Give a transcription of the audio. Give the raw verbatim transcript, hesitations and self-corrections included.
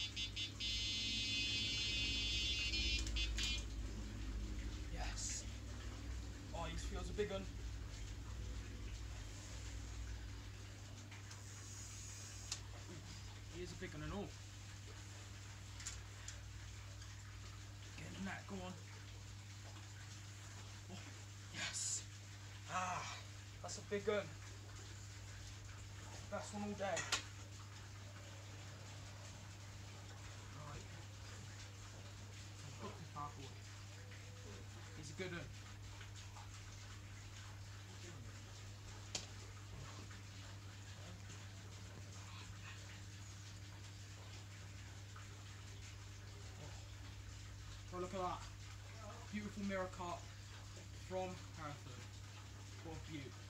Yes. Oh, he feels a big one. He is a big one and all. Getting that, go on. Oh, yes. Ah, that's a big one. Best one all day. Right. Put this back away. He's a good one. Oh, look at that. Beautiful mirror cut from Hereford. What a beaut.